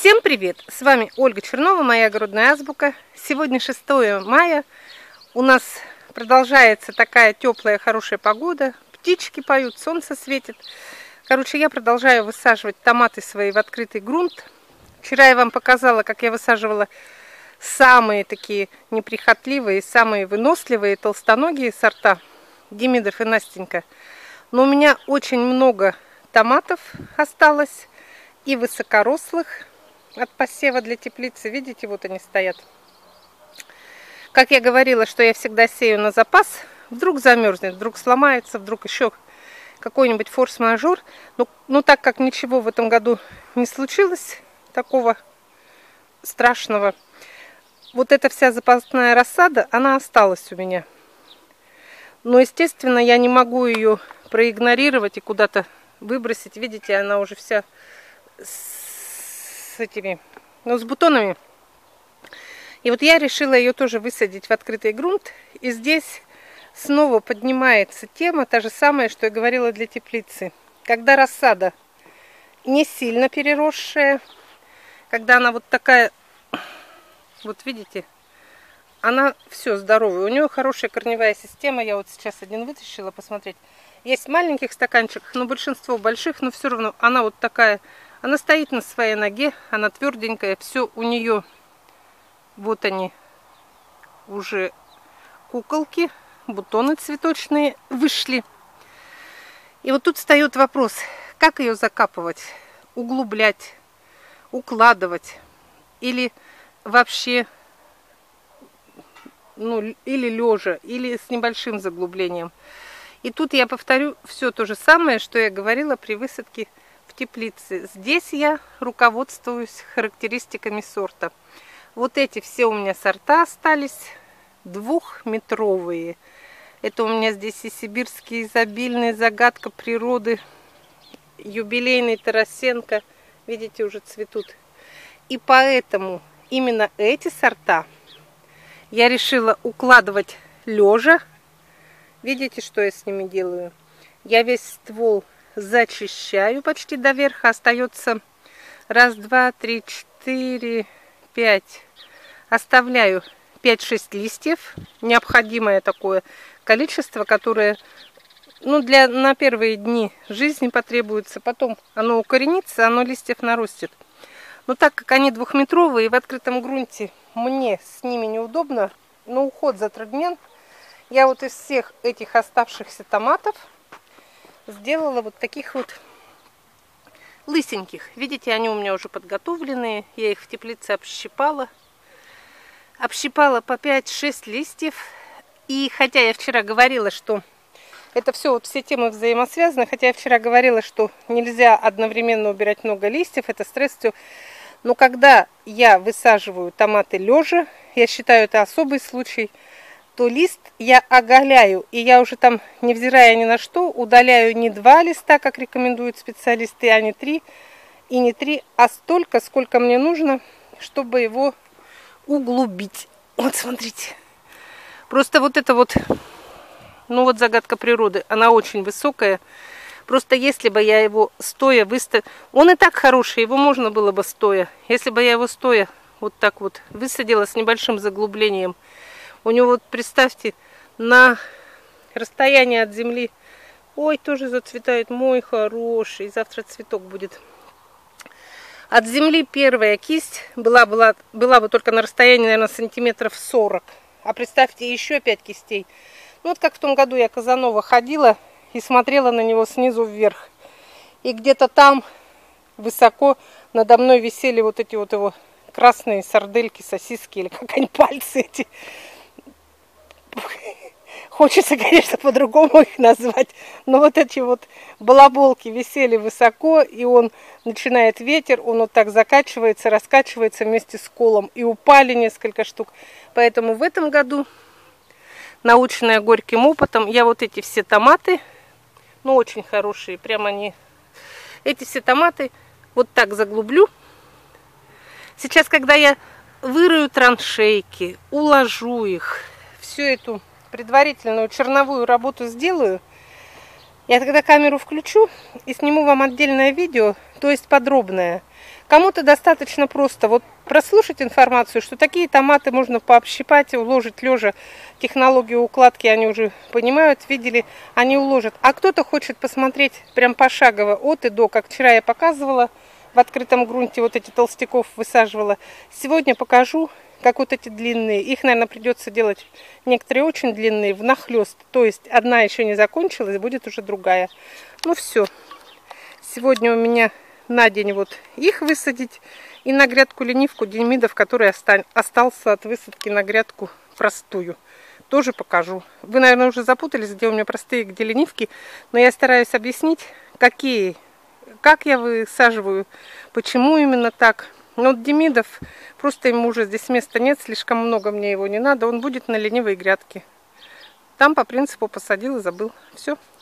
Всем привет! С вами Ольга Чернова, моя огородная азбука. Сегодня 6 мая. У нас продолжается такая теплая, хорошая погода. Птички поют, солнце светит. Короче, я продолжаю высаживать томаты свои в открытый грунт. Вчера я вам показала, как я высаживала самые такие неприхотливые, самые выносливые толстоногие сорта Демидов и Настенька. Но у меня очень много томатов осталось и высокорослых от посева для теплицы. Видите, вот они стоят. Как я говорила, что я всегда сею на запас. Вдруг замерзнет, вдруг сломается, вдруг еще какой-нибудь форс-мажор. Но так как ничего в этом году не случилось такого страшного, вот эта вся запасная рассада, она осталась у меня. Но, естественно, я не могу ее проигнорировать и куда-то выбросить. Видите, она уже вся с этими, с бутонами. И вот я решила ее тоже высадить в открытый грунт. И здесь снова поднимается тема, та же самая, что я говорила для теплицы. Когда рассада не сильно переросшая, когда она вот такая, вот видите, она все здоровая. У нее хорошая корневая система. Я вот сейчас один вытащила посмотреть. Есть в маленьких стаканчиках, но большинство больших, но все равно она вот такая. Она стоит на своей ноге, она тверденькая. Все у нее, вот они, уже куколки, бутоны цветочные вышли. И вот тут встает вопрос, как ее закапывать, углублять, укладывать или вообще, или лежа, или с небольшим заглублением. И тут я повторю все то же самое, что я говорила при высадке в теплице. Здесь я руководствуюсь характеристиками сорта. Вот эти все у меня сорта остались двухметровые. Это у меня здесь и сибирский изобильный, загадка природы, юбилейный Тарасенко. Видите, уже цветут. И поэтому именно эти сорта я решила укладывать лежа. Видите, что я с ними делаю? Я весь ствол зачищаю почти до верха. Остается 1, 2, 3, 4, 5. Оставляю 5-6 листьев. Необходимое такое количество, которое на первые дни жизни потребуется. Потом оно укоренится, оно листьев нарастет. Но так как они двухметровые, в открытом грунте мне с ними неудобно, но уход затруднен. Я вот из всех этих оставшихся томатов сделала вот таких вот лысеньких. Видите, они у меня уже подготовленные. Я их в теплице общипала. Общипала по 5-6 листьев. И хотя я вчера говорила, что это все темы взаимосвязаны, хотя я вчера говорила, что нельзя одновременно убирать много листьев, это стресс, все. Но когда я высаживаю томаты лежа, я считаю это особый случай, то лист я оголяю, и я уже там, невзирая ни на что, удаляю не 2 листа, как рекомендуют специалисты, а не 3, и не 3, а столько, сколько мне нужно, чтобы его углубить. Вот смотрите. Просто вот это вот, загадка природы, она очень высокая. Просто если бы я его стоя выставила, он и так хороший, его можно было бы стоя. Если бы я его стоя вот так вот высадила с небольшим заглублением, у него, вот представьте, на расстоянии от земли, ой, тоже зацветает, мой хороший, завтра цветок будет. От земли первая кисть была бы только на расстоянии, наверное, сантиметров 40. А представьте, еще 5 кистей. Вот как в том году я Казанова ходила и смотрела на него снизу вверх. И где-то там высоко надо мной висели вот эти вот его красные сардельки, сосиски, или как они, пальцы эти. Хочется, конечно, по-другому их назвать, но вот эти вот балаболки висели высоко, и он начинает ветер, он вот так закачивается, раскачивается вместе с колом, и упали несколько штук. Поэтому в этом году, наученная горьким опытом, я вот эти все томаты, очень хорошие, прямо они, эти все томаты вот так заглублю. Сейчас, когда я вырою траншейки, уложу их, всю эту предварительную черновую работу сделаю, я тогда камеру включу и сниму вам отдельное видео, то есть подробная. Кому-то достаточно просто вот прослушать информацию, что такие томаты можно пообщипать и уложить лежа. Технологию укладки они уже понимают, видели, они уложат. А кто-то хочет посмотреть прям пошагово от и до, как вчера я показывала в открытом грунте, вот эти толстяков высаживала. Сегодня покажу, как вот эти длинные. Их, наверное, придется делать некоторые очень длинные внахлёст. То есть одна еще не закончилась, будет уже другая. Ну все. Сегодня у меня на день вот их высадить. И на грядку ленивку динамидов, который остался от высадки на грядку простую. Тоже покажу. Вы, наверное, уже запутались, где у меня простые, где ленивки. Но я стараюсь объяснить, как я высаживаю, почему именно так. Но вот динамидов, просто ему уже здесь места нет, слишком много мне его не надо. Он будет на ленивой грядке. Там по принципу посадил и забыл. Все.